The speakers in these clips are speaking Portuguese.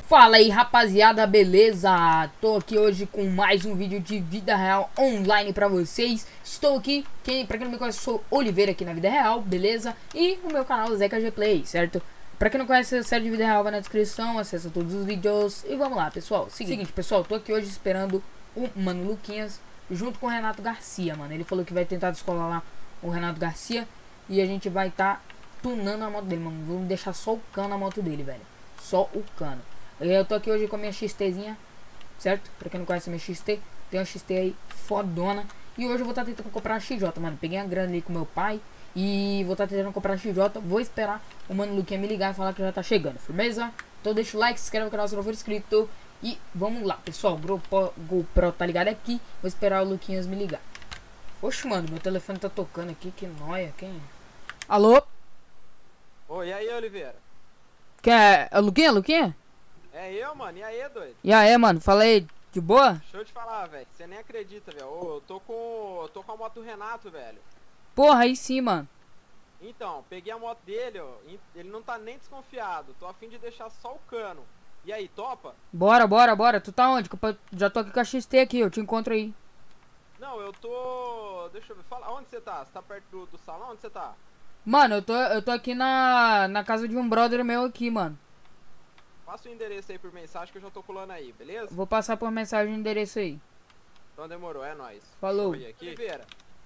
Fala aí, rapaziada, beleza? Tô aqui hoje com mais um vídeo de vida real online pra vocês. Estou aqui, pra quem não me conhece, sou Oliveira aqui na vida real, beleza? E o meu canal Zeca G Play, certo? Pra quem não conhece a série de vida real, vai na descrição, acessa todos os vídeos. E vamos lá, pessoal. Seguinte, pessoal, tô aqui hoje esperando o Mano Luquinhas junto com o Renato Garcia, mano. Ele falou que vai tentar descolar lá o Renato Garcia e a gente vai estar tunando a moto dele, mano. Vamos deixar só o cano na moto dele, velho. Só o cano. Eu tô aqui hoje com a minha XTzinha, certo? Pra quem não conhece a minha XT, tem uma XT aí fodona. E hoje eu vou estar tentando comprar a XJ, mano. Peguei a grana ali com meu pai e vou estar tentando comprar a XJ. Vou esperar o Mano Luquinha me ligar e falar que já tá chegando, firmeza? Então deixa o like, se inscreve no canal se não for inscrito. E vamos lá, pessoal. GoPro tá ligado aqui. Vou esperar o Luquinhas me ligar. Oxe, mano, meu telefone tá tocando aqui. Que nóia, quem é? Alô? Oi, e aí, Oliveira? Quem é? É o Luquinha? Luquinha? É eu, mano. E aí, doido? E aí, mano? Fala aí, de boa? Deixa eu te falar, velho. Você nem acredita, velho. Ô, eu tô com a moto do Renato, velho. Porra, aí sim, mano. Então, peguei a moto dele, ó. Ele não tá nem desconfiado. Tô a fim de deixar só o cano. E aí, topa? Bora. Tu tá onde? Já tô aqui com a XT aqui, eu te encontro aí. Não, eu tô... Deixa eu ver. Fala, onde você tá? Você tá perto do salão? Onde você tá? Mano, eu tô aqui na casa de um brother meu aqui, mano. Passa o endereço aí por mensagem que eu já tô colando aí, beleza? Vou passar por mensagem o endereço aí. Então demorou, é nóis. Falou. Oi, aqui. Oliveira.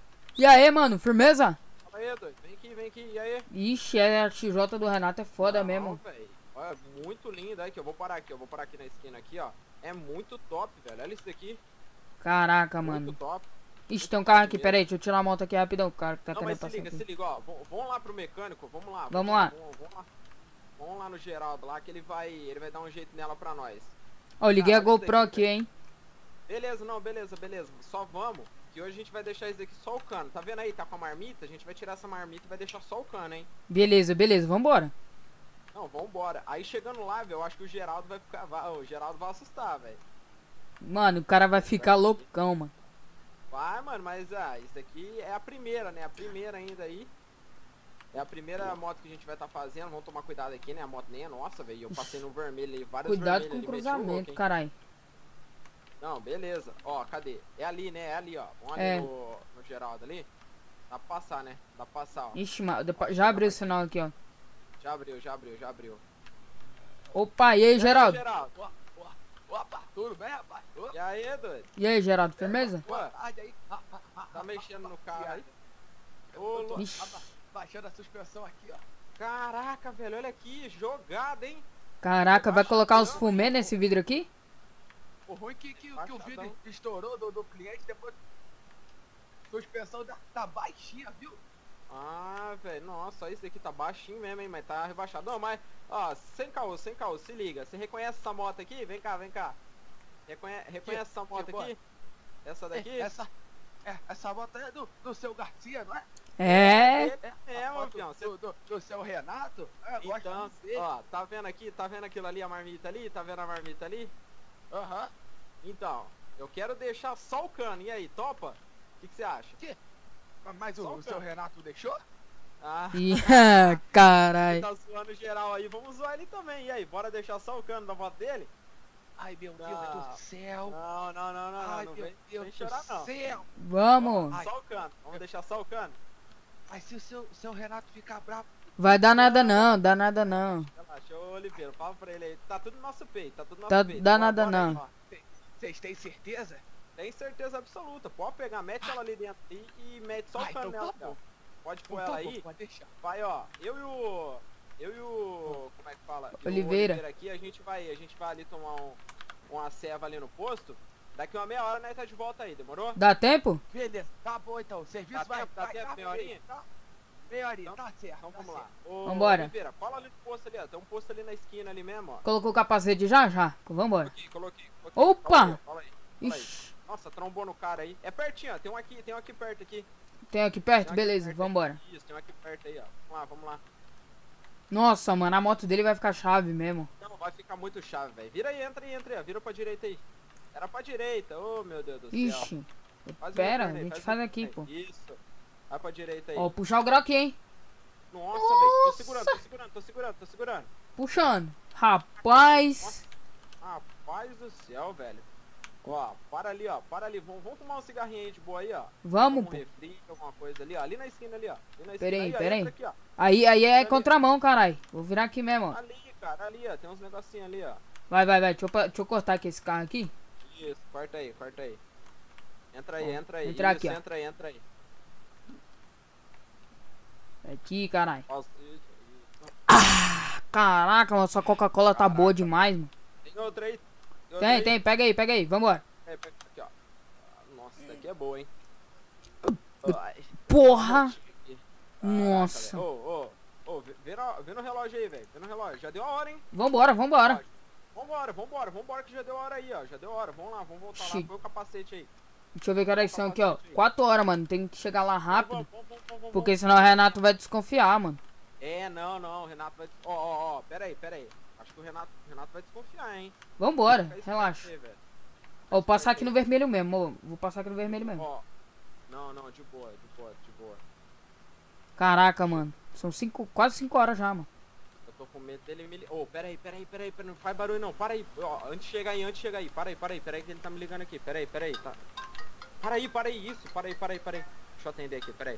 E aí, mano, firmeza? Fala aí, doido. Vem aqui. E aí? Ixi, a XJ do Renato é foda Não, mesmo. Véio. Olha, muito linda aí, que eu vou parar aqui. Eu vou parar aqui na esquina aqui, ó. É muito top, velho. Olha isso daqui. Caraca, Muito mano. top. Ixi, tem um carro aqui, peraí, deixa eu tirar a moto aqui rapidão. O cara que tá Não, querendo mas passar aqui. se liga, ó. Vamos lá pro mecânico, vamos lá. Vamos lá. Vamos lá no Geraldo lá que ele vai dar um jeito nela pra nós. Ó, eu liguei a olha GoPro isso aqui, hein. Beleza, não, beleza. Só vamos, que hoje a gente vai deixar isso daqui só o cano. Tá vendo aí? Tá com a marmita? A gente vai tirar essa marmita e vai deixar só o cano, hein? Beleza, vambora. Não, vambora. Aí chegando lá, velho, eu acho que o Geraldo vai ficar... O Geraldo vai assustar, velho. Mano, o cara vai ficar loucão, mano. Vai, mano, mas isso daqui é a primeira, né? A primeira ainda aí. É a primeira moto que a gente vai estar fazendo. Vamos tomar cuidado aqui, né? A moto nem é nossa, velho. Eu passei no vermelho aí, vários Cuidado vermelhos com o ali, cruzamento, caralho. Não, beleza. Ó, cadê? É ali, né? É ali, ó. Vamos ali no Geraldo ali. Dá pra passar, né? Dá pra passar, ó. Ixi, já abriu o sinal aqui, ó. Já abriu. Opa, e aí, Geraldo? Opa, tudo bem, rapaz? E aí, doido? E aí, Geraldo, firmeza? Ué, Aí. tá mexendo no carro aí? Ô, louco. Baixando a suspensão aqui, ó. Caraca, velho, olha aqui, jogada, hein? Caraca, vai colocar os fumê nesse vidro aqui? O ruim que o vidro estourou do cliente, depois a suspensão tá baixinha, viu? Ah, velho, nossa, isso daqui tá baixinho mesmo, hein, mas tá rebaixado. Não, mas, ó, sem caô, se liga. Você reconhece essa moto aqui? Vem cá. Reconhece essa moto aqui? Essa daqui? Essa moto é do seu Garcia, não é? É, meu filhão. Do seu Renato? Então, ó, tá vendo aqui? Tá vendo aquilo ali, a marmita ali? Tá vendo a marmita ali? Aham. Então, eu quero deixar só o cano. E aí, topa? O que você acha? Mas o seu Renato deixou? Ah, Carai. tá zoando geral aí, vamos zoar ele também. E aí, bora deixar só o cano da moto dele? Ai, meu Deus do céu. Não, Ai, não meu vem Deus chorar não. do céu. Vamos. Só o cano, vamos deixar só o cano. Mas se o seu Renato ficar bravo... Vai dar nada não, dá nada não. Relaxa, ô Oliveira, fala pra ele aí. Tá tudo no nosso peito, tá tudo no Tá, nosso peito. dá nada não. Vocês têm certeza? Tem certeza absoluta. Pode pegar, mete ela ali dentro e mete só o cano então nela. tá bom. Pode pôr ela aí. Pode deixar. Vai, ó. Eu e o como é que fala? E o Oliveira aqui, a gente vai ali tomar uma ceva ali no posto. Daqui uma meia hora nós tá de volta aí, demorou? dá tempo? Beleza, tá bom então. O serviço Dá tempo, meia horinha? Meia horinha, Então, tá certo. Então tá vamos certo. lá. Ô, Vambora. Oliveira, cola ali no posto ali, ó. Tem um posto ali na esquina ali mesmo, ó. Colocou o capacete já? Vambora. Coloquei. Opa! Fala aí. Ixi, Nossa, trombou no cara aí. É pertinho, ó. Tem um aqui perto aqui. tem aqui perto? Tem um Beleza, aqui perto vambora. aí. Isso, tem um aqui perto aí, ó. Vamos lá. Nossa, mano, a moto dele vai ficar chave mesmo. Não, vai ficar muito chave, velho. Vira aí, entra aí, ó. Vira pra direita aí. Era pra direita, ô meu Deus do céu. Ixi, Faz pera, uma perna a aí, gente faz uma aqui, perna pô. aí. Isso. Vai pra direita aí. Ó, puxar o grau aqui, hein. Nossa, velho. Tô segurando. Puxando. Rapaz. Rapaz do céu, velho. Ó, para ali, ó. Para ali. Vamos fumar um cigarrinho aí de boa aí, ó. Vamos, Um pô. refri, alguma coisa ali, ó. Ali na esquina ali, ó. Ali na Pera esquina aí, ó, pera entra aí. aqui, ó. Aí é Ali. contramão, caralho. Vou virar aqui mesmo, ó. Ali, cara, ali, ó. Tem uns negocinhos ali, ó. Vai. Deixa eu cortar aqui esse carro aqui. Isso, corta aí, corta aí. Entra aí, Ó, entra aí. entrar Isso, aqui, ó. entra aí. Aqui, caralho. Nossa, Caraca, mano, sua Coca-Cola tá boa demais, mano. tem outra aí? Outra aí? Tem, pega aí, vambora. Pega aqui, ó. Nossa, essa daqui é boa, hein? Ai. Porra! Aqui. Nossa. Ô, vê no relógio aí, velho. Vê no relógio. Já deu a hora, hein? Vambora. Vambora que já deu a hora aí, ó. Já deu a hora. Vamos lá, vamos voltar lá. Xiii. Põe o capacete aí. Deixa eu ver que horas são aqui, ó. 4 horas, mano. Tem que chegar lá rápido. Vamos. Porque senão o Renato vai desconfiar, mano. Não. O Renato vai... Ó, pera aí. Acho que o Renato vai desconfiar, hein? Vambora, Fica relaxa. aí, velho. Ó, vou passar aqui no vermelho mesmo, ó. Vou passar aqui no vermelho mesmo. Ó. Não, de boa. Caraca, mano. São quase 5 horas já, mano. Eu tô com medo dele me... Ô, pera aí. Não faz barulho não. Para aí. Ó, antes de chegar aí. Para aí que ele tá me ligando aqui. Pera aí, tá. Para aí, isso. Para aí. Deixa eu atender aqui, pera aí.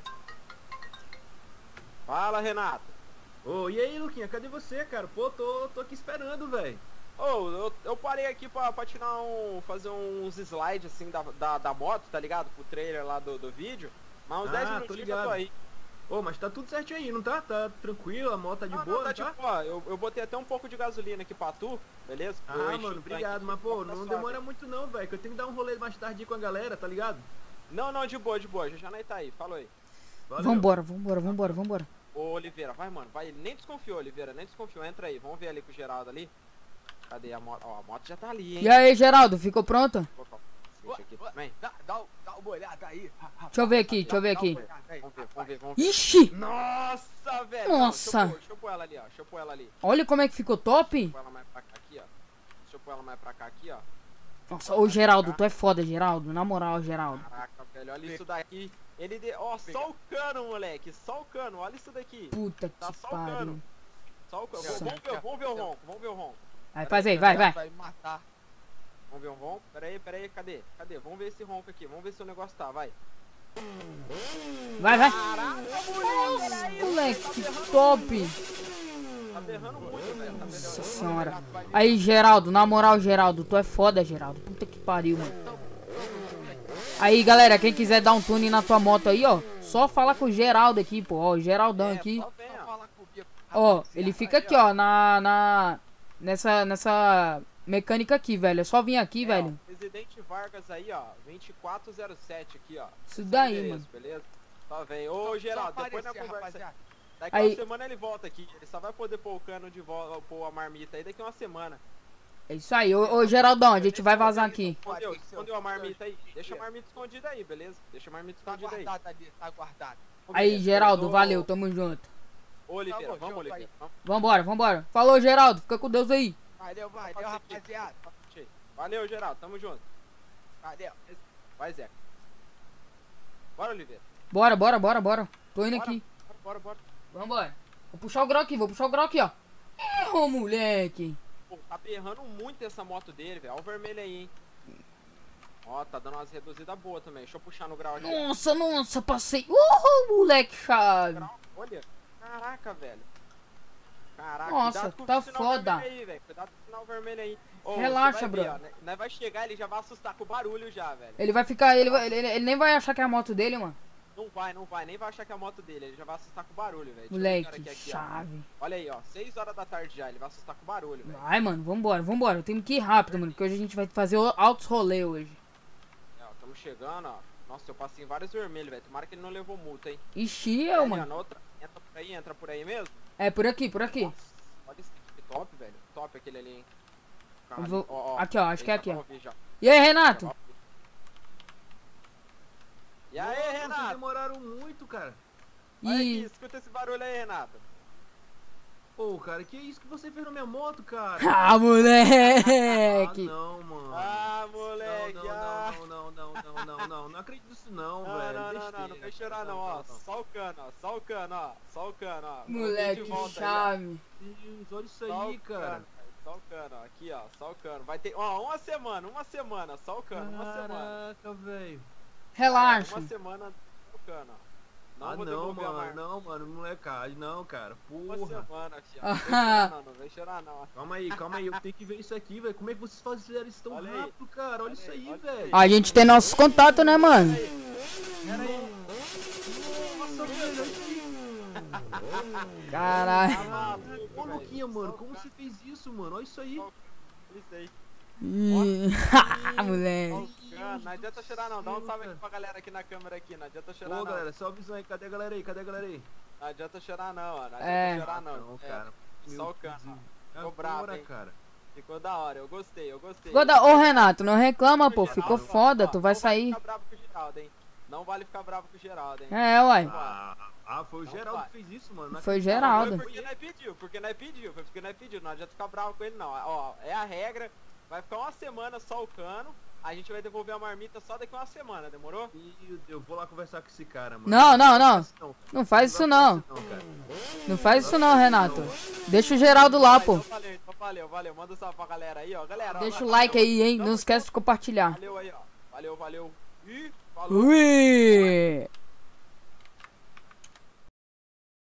Fala, Renato. Ô, e aí, Luquinha, cadê você, cara? Pô, tô aqui esperando, velho. Ô, eu parei aqui pra tirar fazer uns slides assim da moto, tá ligado? Pro trailer lá do vídeo. Mas uns 10 tô minutinhos eu ligado. tô aí. Ô, mas tá tudo certinho aí, não tá? Tá tranquilo, a moto tá de boa, tá não tá? tipo, ó, eu botei até um pouco de gasolina aqui pra tu, beleza? Eu Ah, enchi mano, o tanque obrigado, aqui, mas pô, tá não suave. demora muito não, velho, que eu tenho que dar um rolê mais tarde com a galera, tá ligado? Não, de boa, já nós tá aí, falou aí. Valeu. Vambora. Ô, Oliveira, vai, mano, vai. Nem desconfiou, Oliveira, entra aí. Vamos ver ali com o Geraldo ali. Cadê a moto? Ó, a moto já tá ali, hein? E aí, Geraldo, ficou pronto? Vou colocar o capacete aqui também. Dá uma olhada aí. Deixa eu ver aqui. Vamos ver. Ixi! Nossa, velho. Nossa. Não, deixa eu pôr ela ali, ó. Olha como é que ficou top. Deixa eu pôr ela mais pra cá aqui, ó. Ó. Nossa, ô Geraldo, tu é foda, Geraldo. Na moral, Geraldo. Caraca, velho, olha isso daqui. Ó, só o cano, moleque. Só o cano, olha isso daqui. Puta Tá que só o pariu. cano. Só o cano. Nossa. Vamos ver o ronco. Vai, faz aí, vai. Vai me matar. Vamos ver o ronco. Pera aí, cadê? Vamos ver esse ronco aqui. Vamos ver se o negócio tá, vai. Vai. Caraca, Moleque, que top. Tá berrando muito, velho. Tá Nossa berrando. senhora. Aí, Geraldo, na moral, Geraldo, tu é foda, Geraldo. Puta que pariu, mano. Aí, galera, quem quiser dar um tune na tua moto aí, ó, só fala com o Geraldo aqui, pô. Ó, o Geraldão aqui. Só vem, ó. Fala comigo. Ó, ele fica aqui, ó, nessa mecânica aqui, velho. É só vir aqui, velho. Ó, Presidente Vargas aí, ó. 2407 aqui, ó. Isso Esse daí, endereço, mano. Beleza? Só vem. Ô, Geraldo, depois na conversa. Rapaziada. Daqui Aí. uma semana ele volta aqui. Ele só vai poder pôr o cano de volta, pôr a marmita aí daqui uma semana. É isso aí. Ô, Geraldão, a gente vai vazar aqui. Escondeu a marmita aí? Deixa a marmita escondida aí, beleza? Deixa a marmita Tá escondida aí. guardado ali, tá guardado. Aí, Beleza, Geraldo, beleza. valeu, tamo junto. Ô, Oliveira, Tá bom, vamos, show, Oliveira. Vambora. Falou, Geraldo. Fica com Deus aí. Valeu, rapaziada. Valeu, Geraldo, tamo junto. Valeu. Vai, Zeca. Bora, Oliveira. Bora. Tô indo aqui. Bora. Vambora. Vou puxar o grau aqui, ó. Ô, moleque. Pô, tá berrando muito essa moto dele, velho. Olha o vermelho aí, hein. Ó, tá dando umas reduzidas boas também. Deixa eu puxar no grau aqui. Nossa, passei. Moleque chave. Grau, olha. Caraca, velho. Caraca, Nossa, cuidado com o tá sinal foda. vermelho aí, velho. Cuidado com o sinal vermelho aí. Ô, Relaxa, você vai ver, brother. ó, nós vai chegar, ele já vai assustar com o barulho já, velho. Ele vai ficar. Ele nem vai achar que é a moto dele, mano. Não vai, nem vai achar que é a moto dele. Ele já vai assustar com o barulho, velho. Deixa eu ver Moleque, que hora que é aqui, ó. chave. Olha aí, ó. 6 horas da tarde já. Ele vai assustar com o barulho, velho. Vai, mano, vambora. Eu tenho que ir rápido, mano, porque hoje a gente vai fazer altos rolê hoje. É, ó, estamos chegando, ó. Nossa, eu passei em vários vermelhos, velho. Tomara que ele não levou multa, hein. Ixi, Ali, ó, mano. na outra. Entra por aí mesmo. É, por aqui. Nossa, olha esse aqui, top, velho. Top aquele ali, hein. Eu vou- Ó, aqui, ó, acho ele que é tá aqui, pra ó. ouvir já. E aí, Renato? E aí, Nossa, vocês Renato? demoraram muito, cara. Olha aqui, Ih. escuta esse barulho aí, Renato. Pô, cara, que isso que você fez na minha moto, cara? Ah, moleque. Não, mano. Ah, moleque, ah. Não acredito nisso não, Não, velho. não Besteira. vai chorar não, ó. Só o cano, ó. Só o cano, ó. Moleque Voltei de volta aí, ó. chave. Deus, olha isso Só aí, o cara. cano, Só o cano, ó. Aqui, ó. Só o cano. Vai ter, ó, uma semana. Só o cano, uma semana. Caraca, velho. Relaxa. Uma semana só o cano, ó. Ah, vou não, devolver a mano. marca. Não, mano. Molecagem. Não, cara. Uma Porra. semana, fiado. Não vem chorar, não. Calma aí. Eu tenho que ver isso aqui, velho. Como é que vocês fizeram isso tão Olha aí. rápido, cara? Olha isso aí, olha velho. A gente tem nossos contatos, né, mano? Pera aí. Nossa, velho. Caralho. Tá maluco, Ô, velho. Luquinha, mano. Só o Como cano, você fez isso, mano? Olha isso aí. Olha isso aí. Ih, Só moleque. o cano. Não adianta chorar, não. Dá um Deus, salve aqui cara. pra galera aqui na câmera aqui. Não adianta chorar, Ô, não. galera, só a visão aí. Cadê a galera aí? Não adianta chorar, não, ó. Não adianta É. chorar, não. Não, É, cara. só o cano, ó. Ficou brabo, Agora, hein? cara. Ficou da hora. Eu gostei. Ô, Renato, não reclama, pô. Geraldo, Ficou ó, foda, ó, tu vai não sair. Ficar bravo com o Geraldo, hein? Não vale ficar bravo com o Geraldo, hein? É, uai. Foi o Não Geraldo vai. que fez isso, mano. Foi Não, Geraldo. foi porque nós pediu. Não adianta ficar bravo com ele, não. Ó, é a regra. Vai ficar uma semana só o cano. A gente vai devolver a marmita só daqui uma semana, demorou? E eu vou lá conversar com esse cara, mano. Não. Não faz isso não. Cara. Não faz isso não, Renato. Deixa o Geraldo lá, pô. Então valeu. Manda um salve pra galera aí, ó. Galera, ó, Deixa o valeu, like aí, hein. tamo Não esquece de compartilhar. Valeu aí, ó. Valeu. Ih, falou. Ui!